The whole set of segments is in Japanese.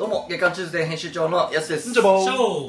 どうも、月刊チューズデー編集長のやすです。 じゃぼー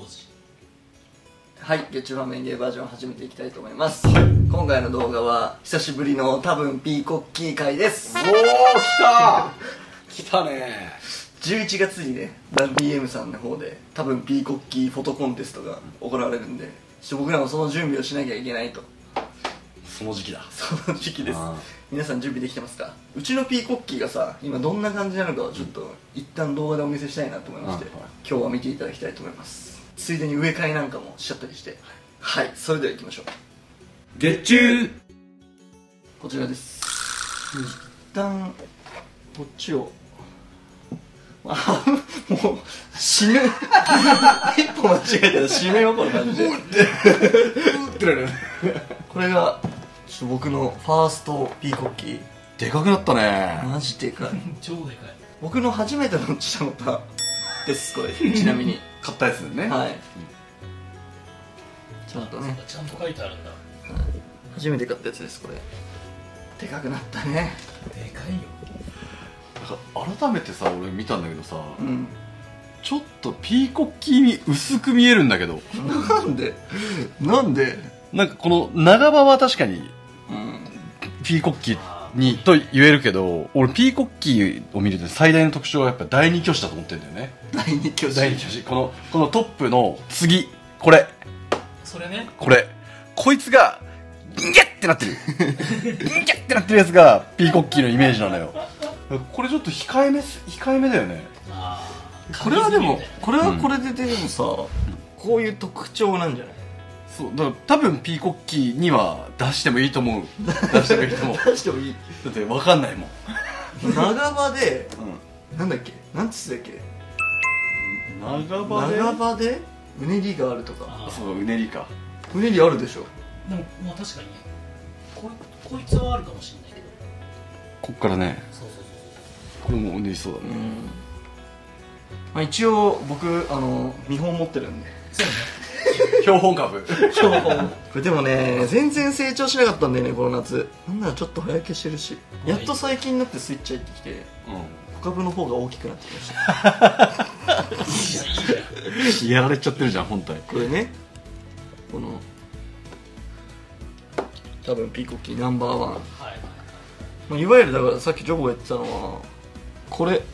はい、月中のメインゲーバージョンを始めていきたいと思います。今回の動画は久しぶりの多分ピーコッキー会です。 おー、来た来たね 11月にね、BM さんの方で多分ピーコッキーフォトコンテストが行われるんで、ちょっと僕らもその準備をしなきゃいけないと。 その時期だ。 その時期です。皆さん準備できてますか？うちのピーコッキーがさ、今どんな感じなのかをちょっと一旦動画でお見せしたいなと思いまして、今日は見ていただきたいと思います。ついでに植え替えなんかもしちゃったりして、はい、それでは行きましょう。 月中こちらです。一旦こっちをもう死ぬ一歩間違えたら死ぬよこの感じでこれがちょっと僕のファーストピーコッキー。 でかくなったね。 マジでかい。 超でかい。 僕の初めての下の田ですこれ。ちなみに買ったやつね。 はい、ちゃんとね、 ちゃんと書いてあるんだ。 初めて買ったやつです。これでかくなったね。 でかいよ。 なんか改めてさ、俺見たんだけどさ、 うん、 ちょっとピーコッキーに薄く見えるんだけど、 なんでなんかこの長刃は確かにうん、 ピーコッキーにと言えるけど、俺ピーコッキーを見ると最大の特徴はやっぱ第二巨子だと思ってんだよね。 第二巨子。 第二巨子、このトップの次、これそれね。 こいつがギンギャってなってるギンギャってなってるやつがピーコッキーのイメージなのよ。これちょっと控えめだよね。 これはでもこれはこれででもさ、こういう特徴なんじゃない？ そうだから多分ピーコッキーには出してもいいと思う。出してもいいと思う。 出してもいい。 だって分かんないもん。 長刃で、なんだっけ、なんつってたっけ、 長長刃でうねりがあるとか。 そう、うねりか。 うねりあるでしょ。 でもまあ確かにね、こいつはあるかもしれないけど。 こっからね、 そうこれもうねりそうだね。 まあ一応僕見本持ってるんで。 そうね。 標本株。 標本。これでもね、全然成長しなかったんだよねこの夏。なんならちょっと早消してるし、やっと最近になってスイッチ入ってきて、小株の方が大きくなってきました。 やられちゃってるじゃん本体。 これね、この多分ピーコッキーナンバーワン、 はいまあ、いわゆるだからさっきジョボが言ってたのはこれ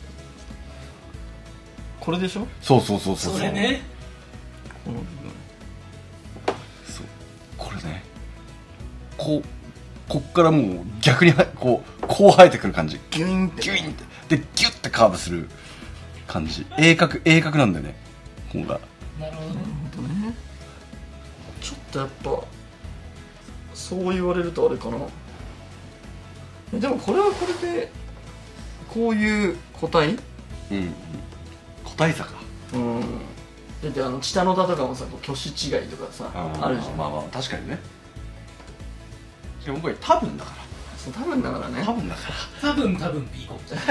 でしょ。 そうそれね。 この部分、 そうこれね、こっからもう逆にこう生えてくる感じ。 ギュインってギュインってでギュッてカーブする感じ。鋭角なんだよねここが。 なるほどね。 ね、ちょっとやっぱそう言われるとあれかな。でもこれはこれでこういう個体、 個体差か。 だってチタノタとかもさ、挙手違いとかさあるじゃん。 まあ確かにね。しかもこれ多分だから。 そう多分だからね。 多分だから多分ピーコッキ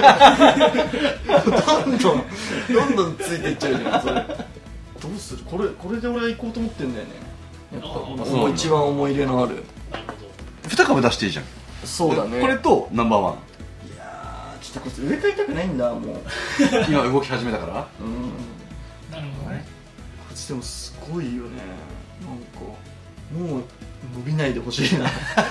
ー。 どんどんついていっちゃうじゃんそれ。どうする、これで俺は行こうと思ってんだよね。やっぱもう一番思い入れのある。 なるほど。 2株出していいじゃん。 そうだね。 これとナンバーワン。 いやー、ちょっとこいつ植え替えたくないんだもう。 今動き始めたから。 なるほどね。 こいつでもすごいよね。なんかもう伸びないでほしいな。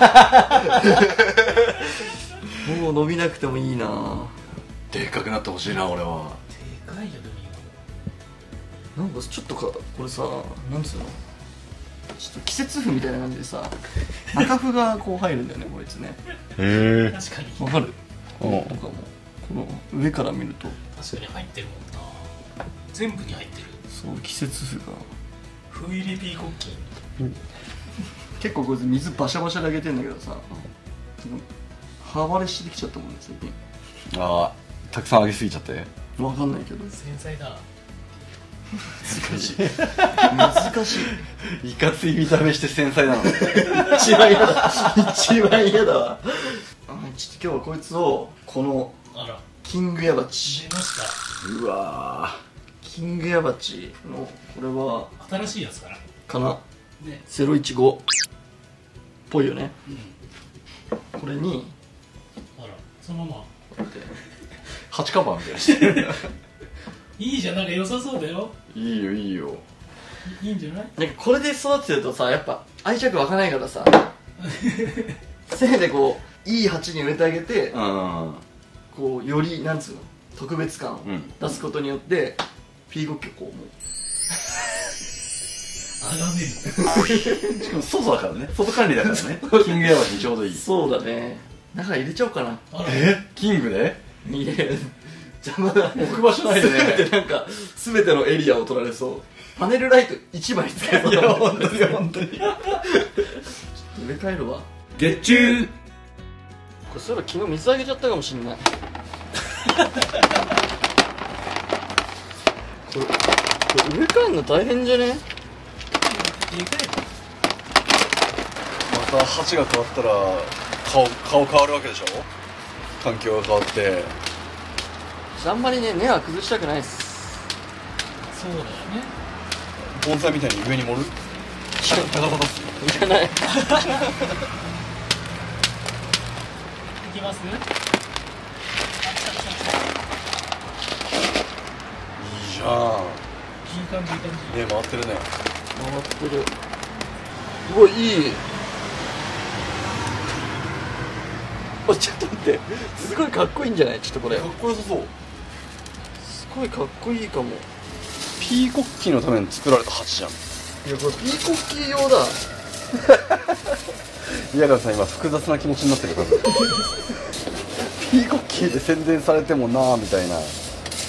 もう伸びなくてもいいな。 でっかくなってほしいな俺は。 でかいよでもなんかちょっとこれさ、なんつうの、ちょっと季節風みたいな感じでさ、赤風がこう入るんだよねこいつね。 へ今。確かに。 わかる？ うんとかもこの上から見ると、 確かに入ってるもんな。全部に入ってる。 そう季節風がフイリピーコッキー。 結構こいつ水バシャバシャであげてんだけどさ、歯割れしてきちゃったもんね最近。 ああ、たくさん上げすぎちゃって。 わかんないけど繊細だ。 難しい。難しい。 いかつい見た目して繊細なの。 一番嫌だ。一番嫌だわ。ちょっと今日はこいつをこのあら。 キングヤバチ、 出ました。 うわキングヤバチのこれは新しいやつから。 かな、 ね。 015っぽいよね。 うん。 これにあら。そのまま。 こうやって 8カバーみたいなしてる。 いいじゃん、なんか良さそうだよ。 いいよいいよ。 いいんじゃない？ なんかこれで育ててるとさ、やっぱ愛着湧かないからさせめてこういい鉢に植えてあげて、 うんこうよりなんつうの特別感を出すことによって、ピーコッキをこうもうあがめる。 しかも外だからね、外管理だからね。キングヤバチにちょうどいい。 そうだね。中入れちゃおうかな。 あら、 キングでいや邪魔だ。 置く場所ないでね。 全てなんか全てのエリアを取られそう。パネルライト1枚使えそうだ。 いや本当に本当に。 植え替えるわ。 月中。 これそういえば昨日水あげちゃったかもしんない。これ植え替えるの大変じゃね？ また鉢が変わったら顔変わるわけでしょ。環境が変わって。 あんまりね根は崩したくないっす。 そうだよね。 盆栽みたいに上に盛る。 いらない。 いきます？ いいじゃん。 いい感じいい感じ。 ね回ってるね。 回ってる。うわいい。おちょっと待って、すごいかっこいいんじゃない？ちょっとこれかっこよさそう。 すごいかっこいいかも。 ピーコッキーのために作られた鉢じゃん。 いやこれピーコッキー用だ。 宮川さん今複雑な気持ちになってる多分。ピーコッキーで宣伝されてもなーみたいな。でもなんか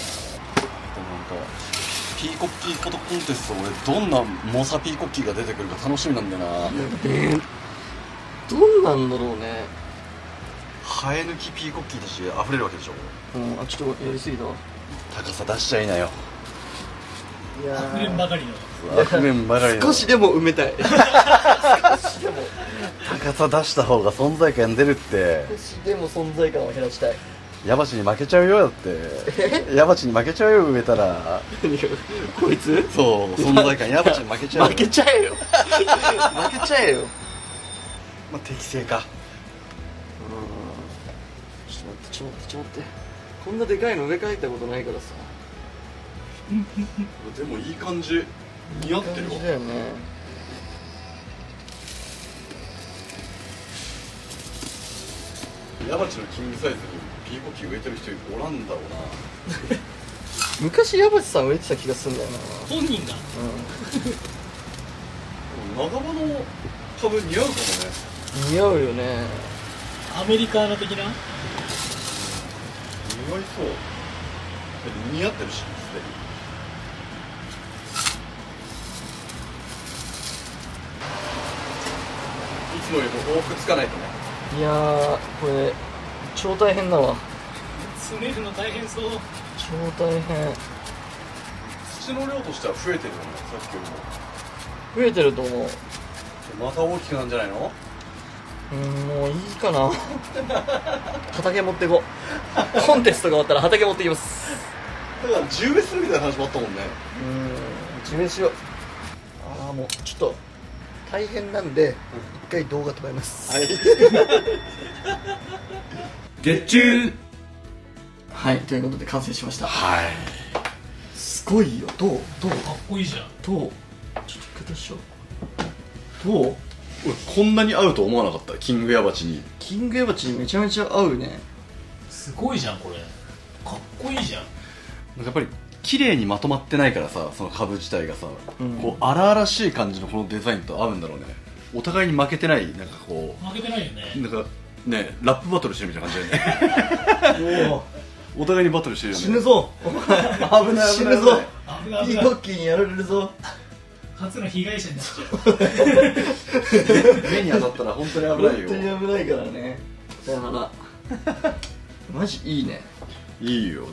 ピーコッキーフォトコンテスト、俺どんな猛者ピーコッキーが出てくるか楽しみなんだよな。 どんなんだろうね。 生え抜きピーコッキーたち溢れるわけでしょ。 あちょっとやりすぎたわ。 高さ出しちゃいなよ。 いや溢れんばかりの。 溢れんばかりの。 少しでも埋めたい。 高さ出した方が存在感出るって。 少しでも存在感を減らしたい。 ヤバチに負けちゃうよだって。ヤバチに負けちゃうよ植えたら。 こいつそう存在感ヤバチに負けちゃうよ。 負けちゃえよ。負けちゃえよ。 まあ適正か。 ちょっと待って。こんなでかいの植え替えたことないからさ。 でもいい感じ。似合ってるわ。 いい感じだよね。 ヤバチのキングサイズにピーコッキー植えてる人おらんだろうな。 昔矢橋さん植えてた気がするんだよな。 本人が。 長場の株似合うかもね。 似合うよね。 アメリカの的な。 似合いそう。似合ってるし、すでに。いつもよりも往復つかないとね。 いやーこれ超大変だわ。 詰めるの大変そう。 超大変。 土の量としては増えてるよね、さっきよりも。 増えてると思う。 また大きくなるんじゃないの？ もういいかな。畑持っていこう。コンテストが終わったら畑持ってきます。 だから10植えするみたいな話もあったもんね。 自分しよう。もうちょっと大変なんで一回動画止めます。 はい。 月中。 はいということで完成しました。 はい。 すごいよ。どうかっこいいじゃん。 ちょっと下しよう。どう？ 俺こんなに合うと思わなかった。キングヤバチに。 キングエバチにめちゃめちゃ合うね。 すごいじゃんこれ。かっこいいじゃん。 なんかやっぱり綺麗にまとまってないからさ、その株自体がさ、 うんこう荒々しい感じのこのデザインと合うんだろうね。お互いに負けてない、なんかこ負けてないよね。 うなんかね、ラップバトルしてるみたいな感じだよね。 もお互いにバトルしてるうよね。 死ぬぞ。 危ない死ぬぞ。 危ない危ないピーコ。ッキーにやられるぞ。 初の被害者になっちゃう。 目に当たったら本当に危本ないよ。 当に危ないからね。さよなら。マジいいね。 いいよ。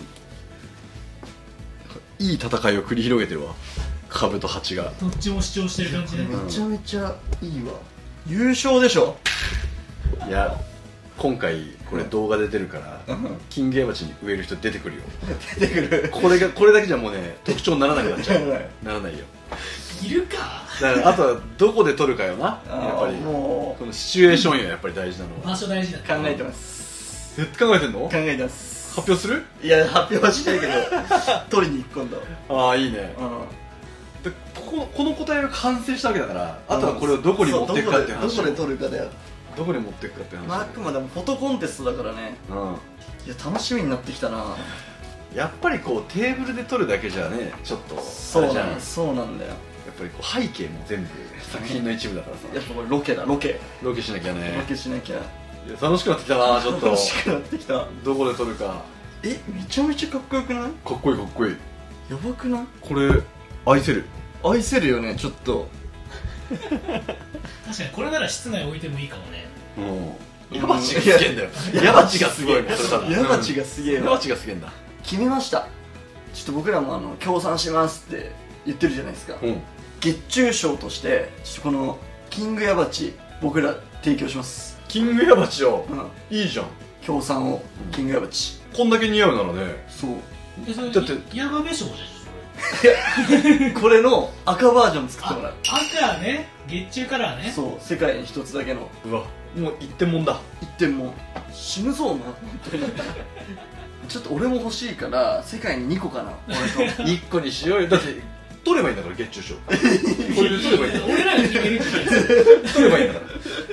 いい戦いを繰り広げてるわ。株と蜂が。 どっちも主張してる感じね。 めちゃめちゃいいわ。優勝でしょ。 いや、今回これ動画で出るから、キングヤバチに植える人出てくるよ。 出てくる。 これだけじゃもうね、特徴にならなくなっちゃう。ならないよ。 いるか。 だからあとはどこで撮るかよな。やっぱりもこのシチュエーションよ、やっぱり大事なのは。 場所大事だね。 考えてます。 考えてんの？ 考えてます。 発表する？ いや発表はしないけど取りに行く今度。 ああいいね。でこの答えが完成したわけだから、あとはこれをどこに持っていくかっていう話。 どこで取るかだよ。 どこに持っていくかっていう話。 あくまでもフォトコンテストだからね。いや楽しみになってきたな。 やっぱりこうテーブルで撮るだけじゃね、ちょっとそうなんだよ。 やっぱりこう背景も全部作品の一部だからさ。 やっぱこれロケだ、ロケしなきゃね。 ロケしなきゃ。 いや楽しくなってきたな、ちょっと楽しくなってきた。 どこで撮るか。 めちゃめちゃかっこよくない？ かっこいいかっこいい。 やばくない？ これ愛せるよね、ちょっと。 確かにこれなら室内置いてもいいかもね。 ヤバチがすげえんだよ。ヤバチがすげえ。 ヤバチがすげえわ。 ヤバチがすげえんだ。 決めました。ちょっと僕らも協賛しますって言ってるじゃないですか。月中賞としてちょっとこのキングヤバチ僕ら提供します。 キングヤバチをいいじゃん。 協賛をキングヤバチ。 こんだけ似合うならね。 そう。 だってヤガベ賞じゃん。 これの赤バージョン作ってもらう。 赤ね、月中カラーね。 そう、世界に一つだけの。 うわ、もう一点もんだ。 一点もん。死ぬぞお前本当に。ちょっと俺も欲しいから世界に2個かな。俺と 1個にしようよ。だって取ればいいんだから、月中賞。これで取ればいいんだから。 俺らが決めるんじゃないですか。 取ればいいんだから。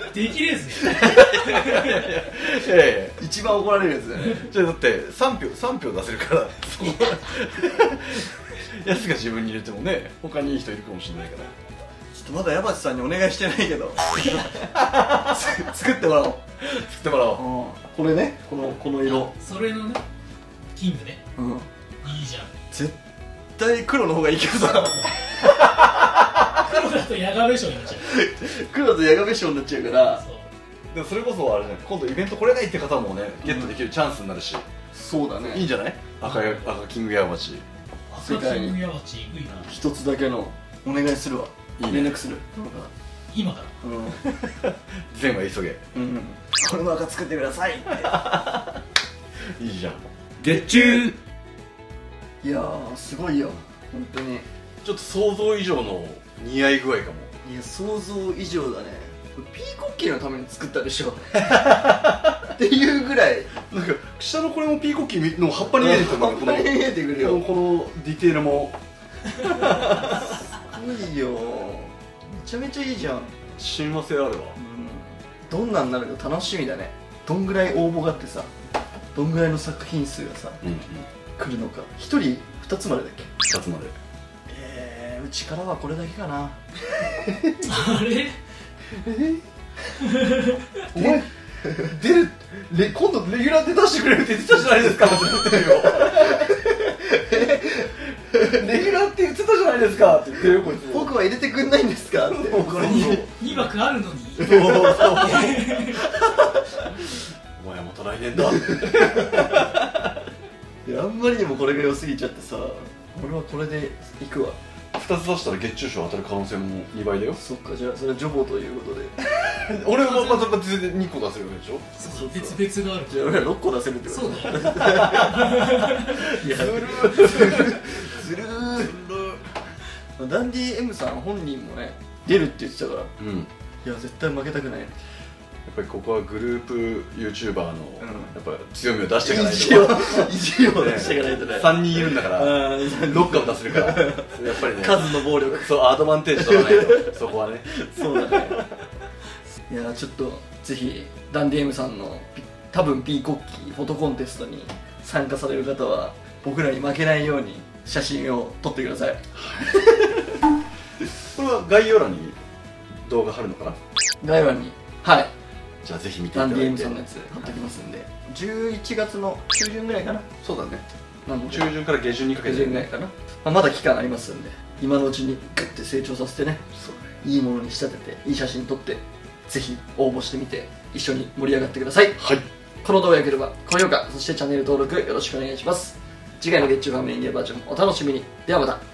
できれずね。 一番怒られるやつだよね。 じゃあだって3票出せるから。やつが自分に入れてもね、他にいい人いるかもしれないから。 ちょっとまだ山地さんにお願いしてないけど作ってもらおう。 作ってもらおう。 これね、この色。 それのね、キングね。いいじゃん。 絶対黒の方がいいけどさ。 黒だとヤガベ賞になっちゃう。 黒だとヤガベ賞になっちゃうから。 でもそれこそあれじゃない、今度イベント来れないって方もね、ゲットできるチャンスになるし。 そうだね。 いいんじゃない？赤キングヤバチ。 世界に一つだけのお願いするわ。連絡する。 今から全は急げ。 これの赤作ってくださいって。 いいじゃん。 月中。 いやーすごいよ本当に。 ちょっと想像以上の似合い具合かも。 いや想像以上だね。ピーコッキーのために作ったでしょっていうぐらい。 なんか下のこれもピーコッキーの葉っぱに見えてくる。 葉っぱに見えてくるよ。 このディテールもすごいよ。めちゃめちゃいいじゃん。 親和性あるわ。 どんなんなるか楽しみだね。どんぐらい応募があってさ、どんぐらいの作品数がさ来るのか。1人2つまでだっけ ？2つまで。 うちからはこれだけかな。 あれお前出る今度レギュラーで出してくれるって言ってたじゃないですかって言ってるよ。レギュラーって言ってたじゃないですかって言ってるよこいつ。 僕は入れてくんないんですかって。これに 2枠あるのに。 お前はまた来年だ。 あんまりにもこれが良すぎちゃってさ、俺はこれでいくわ。 2つ出したら月中賞当たる可能性も2倍だよ。 そっか、じゃあそれはジョボということで。 俺はまた全然2個出せるわけでしょ。 そう別々がある。 じゃあ俺ら6個出せるってこと。 そうだよ。 いやずるー。ダンディ M さん本人もね出るって言ってたから、いや絶対負けたくない。やっぱりここはグループ YouTuber のやっぱ強みを出していかないと。 意地を出していかないとね。 3人いるんだから6個も出せるから、やっぱりね、 数の暴力。 そう、アドバンテージ取らないと。そこはね。 そうだね。いやちょっとぜひダンディ M さんの多分ピーコッキーフォトコンテストに参加される方は僕らに負けないように写真を撮ってください。 これは概要欄に動画貼るのかな。 概要欄に、はい、 じゃあぜひ見ていただいて。 ダンディ M さんのやつ貼っておきますんで、11月の中旬ぐらいかな。 そうだね、 なので中旬から下旬にかけて、 下旬ぐらいかな。まだ期間ありますんで、今のうちにグッて成長させてね、いいものに仕立てていい写真撮ってぜひ応募してみて一緒に盛り上がってください。 はい。 この動画が良ければ高評価、そしてチャンネル登録よろしくお願いします。次回の月中ファミリーバージョンお楽しみに。ではまた。